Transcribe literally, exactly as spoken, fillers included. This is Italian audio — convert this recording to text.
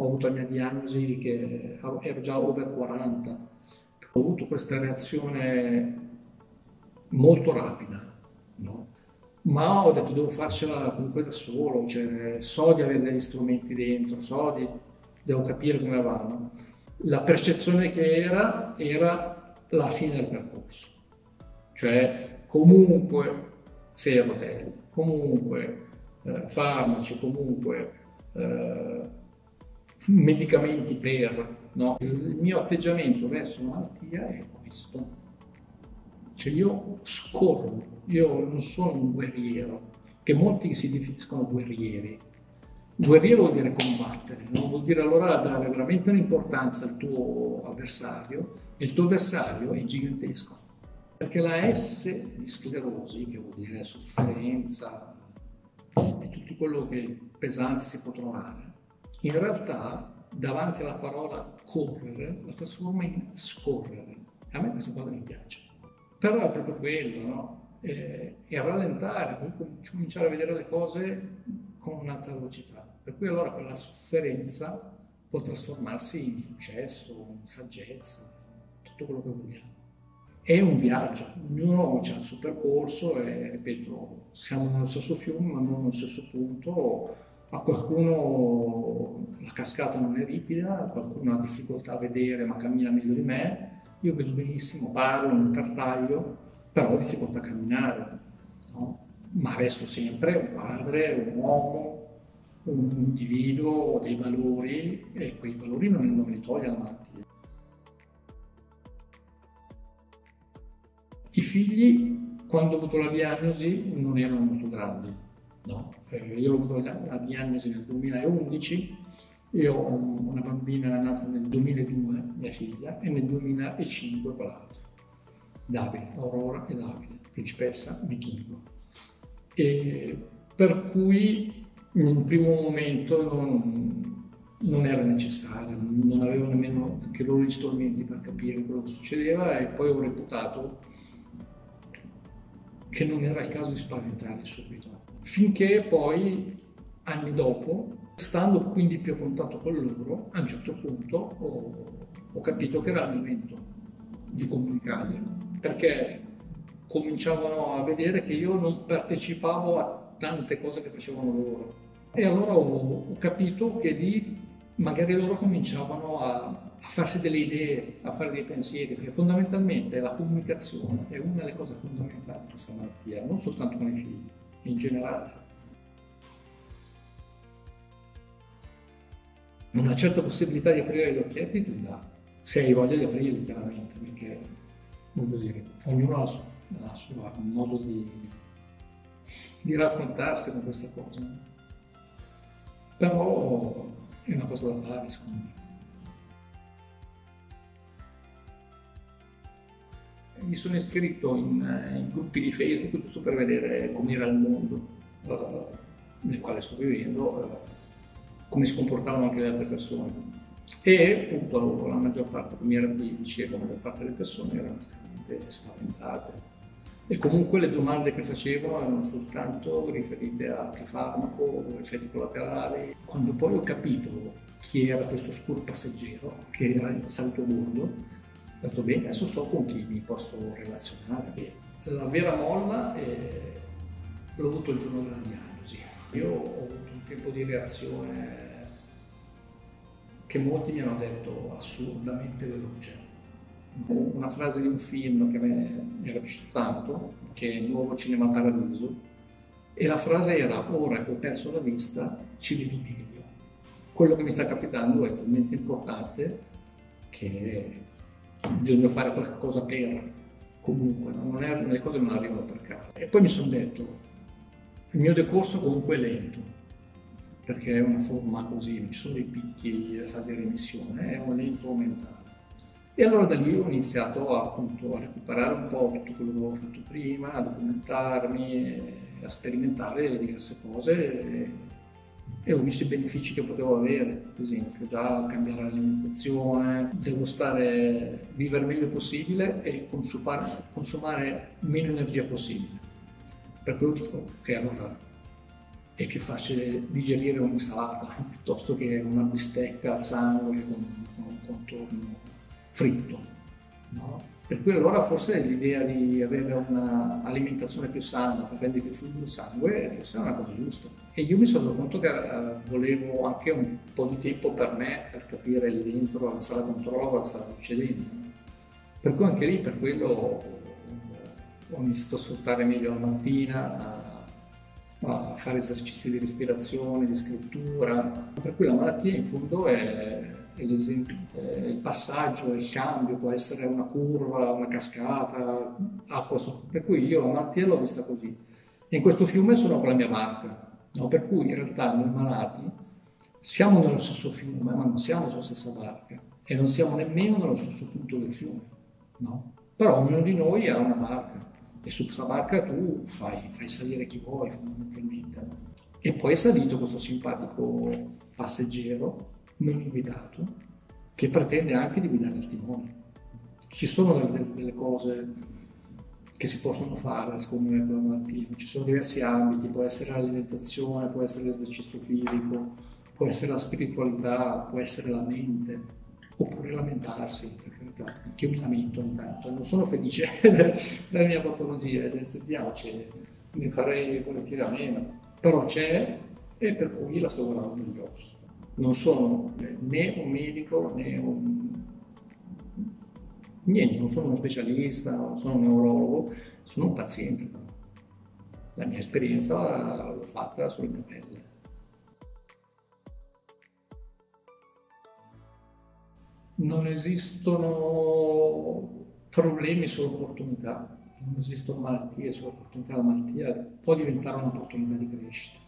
ho avuto la mia diagnosi che ero già over quaranta, ho avuto questa reazione molto rapida, no? Ma ho detto devo farcela comunque da solo, cioè, so di avere degli strumenti dentro, so di, devo capire come vanno. La percezione che era, era la fine del percorso, cioè comunque sei a rotelle, comunque eh, farmaci, comunque eh, medicamenti per, no? Il mio atteggiamento verso la malattia è questo. Cioè io scorro, io non sono un guerriero, che molti si definiscono guerrieri. Guerriero vuol dire combattere, no? Vuol dire allora dare veramente un'importanza al tuo avversario, e il tuo avversario è gigantesco. Perché la S di sclerosi, che vuol dire sofferenza e tutto quello che pesante si può trovare, in realtà davanti alla parola correre la trasforma in scorrere. A me questa cosa mi piace. Però è proprio quello, no? E, e rallentare, poi cominciare a vedere le cose con un'altra velocità. Per cui allora quella sofferenza può trasformarsi in successo, in saggezza, tutto quello che vogliamo. È un viaggio, ognuno ha il suo percorso e, ripeto, siamo nello stesso fiume ma non nello stesso punto. A qualcuno la cascata non è ripida, qualcuno ha difficoltà a vedere ma cammina meglio di me. Io vedo benissimo, parlo, non tartaglio, però ho difficoltà a camminare, no? Ma resto sempre un padre, un uomo, un individuo, ho dei valori e quei valori non, non me li toglie la malattia. I figli, quando ho avuto la diagnosi, non erano molto grandi, no? Eh, io ho avuto la, la diagnosi nel duemilaundici. Io ho una bambina nata nel duemiladue, mia figlia, e nel duemilacinque quell'altro, Davide, Aurora e Davide, principessa Vichingo. E per cui in un primo momento non, non era necessario, non avevo nemmeno anche loro gli strumenti per capire quello che succedeva, e poi ho reputato che non era il caso di spaventare subito. Finché poi, anni dopo, stando quindi più a contatto con loro, a un certo punto ho, ho capito che era il momento di comunicare, perché cominciavano a vedere che io non partecipavo a tante cose che facevano loro. E allora ho, ho capito che lì magari loro cominciavano a, a farsi delle idee, a fare dei pensieri, perché fondamentalmente la comunicazione è una delle cose fondamentali di questa malattia, non soltanto con i figli, in generale. Una certa possibilità di aprire gli occhietti ti dà, se hai voglia di aprirli chiaramente, perché voglio dire, ognuno ha il suo, ha il suo modo di, di raffrontarsi con questa cosa. Però è una cosa da fare, secondo me. Mi sono iscritto in, in gruppi di Facebook giusto per vedere com'era il mondo uh, nel quale sto vivendo, uh, come si comportavano anche le altre persone. E appunto la maggior parte, come era qui dicevo, la maggior parte delle persone erano estremamente spaventate. E comunque le domande che facevo erano soltanto riferite a che farmaco, effetti collaterali. Quando poi ho capito chi era questo scuro passeggero, che era il salto bordo, ho detto bene, adesso so con chi mi posso relazionare. La vera molla è... l'ho avuto il giorno della diagnosi. Io ho avuto un tempo di reazione che molti mi hanno detto assurdamente veloce. Una frase di un film che a me mi era piaciuto tanto, che è Il nuovo Cinema Paradiso, e la frase era: ora che ho perso la vista ci vedi meglio. Quello che mi sta capitando è talmente importante che bisogna fare qualcosa per, comunque, non è, le cose non arrivano per caso. E poi mi sono detto, il mio decorso comunque è lento, perché è una forma così, non ci sono dei picchi, la fase di remissione, è un lento aumentare. E allora da lì ho iniziato a, appunto, a recuperare un po' tutto quello che avevo fatto prima, a documentarmi, a sperimentare diverse cose e, e ho visto i benefici che potevo avere, per esempio, da cambiare l'alimentazione, devo stare, vivere il meglio possibile e consumare, consumare meno energia possibile. Per quello dico che allora è più facile digerire un'insalata piuttosto che una bistecca al sangue con, con un contorno fritto, no? Per cui allora forse l'idea di avere un'alimentazione più sana, per prendere più fluido del sangue, forse è una cosa giusta. E io mi sono reso conto che eh, volevo anche un po' di tempo per me, per capire lì dentro, alla sala controllo cosa stava succedendo. Per cui anche lì, per quello ho iniziato a sfruttare meglio la mattina, a fare esercizi di respirazione, di scrittura, per cui la malattia in fondo è, è l'esempio, è il passaggio, è il cambio, può essere una curva, una cascata, acqua sotto. Per cui io la malattia l'ho vista così. E in questo fiume sono con la mia barca, no? Per cui in realtà noi malati siamo nello stesso fiume, ma non siamo sulla stessa barca e non siamo nemmeno nello stesso punto del fiume, no? Però ognuno di noi ha una barca. E su questa barca tu fai, fai salire chi vuoi fondamentalmente. E poi è salito questo simpatico passeggero non invitato che pretende anche di guidare il timone. Ci sono delle, delle cose che si possono fare secondo me per la malattia, ci sono diversi ambiti, può essere l'alimentazione, può essere l'esercizio fisico, può essere la spiritualità, può essere la mente, oppure lamentarsi, per carità, anche io mi lamento ogni tanto, non sono felice della mia patologia, sentiamoci, ne farei volentieri a meno, però c'è e per cui la sto guardando negli occhi. Non sono né un medico né un... niente, non sono uno specialista, non sono un neurologo, sono un paziente. La mia esperienza l'ho fatta sulla mia pelle. Non esistono problemi sull'opportunità, non esistono malattie sull'opportunità, la malattia può diventare un'opportunità di crescita.